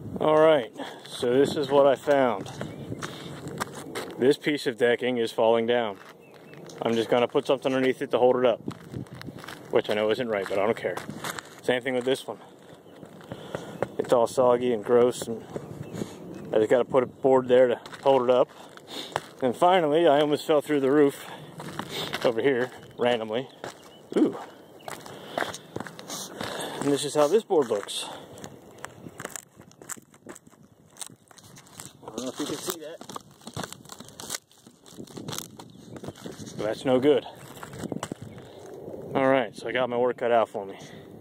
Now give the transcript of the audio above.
Alright, so this is what I found. This piece of decking is falling down. I'm just going to put something underneath it to hold it up. Which I know isn't right, but I don't care. Same thing with this one. It's all soggy and gross, and I just got to put a board there to hold it up. And finally, I almost fell through the roof over here, randomly. Ooh. And this is how this board looks. I don't know if you can see that. But that's no good. Alright, so I got my work cut out for me.